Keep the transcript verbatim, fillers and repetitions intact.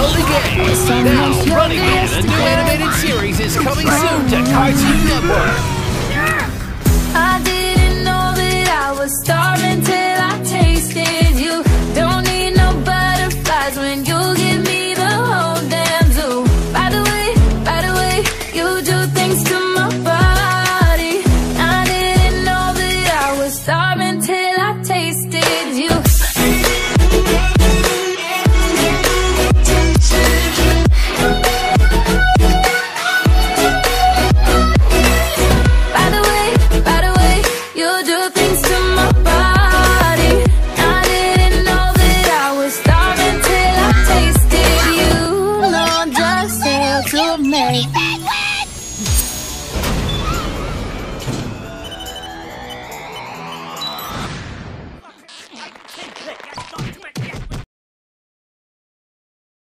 early game. Now, Running Man, a new animated series, is coming soon to Cartoon Network. I didn't know that I was starving till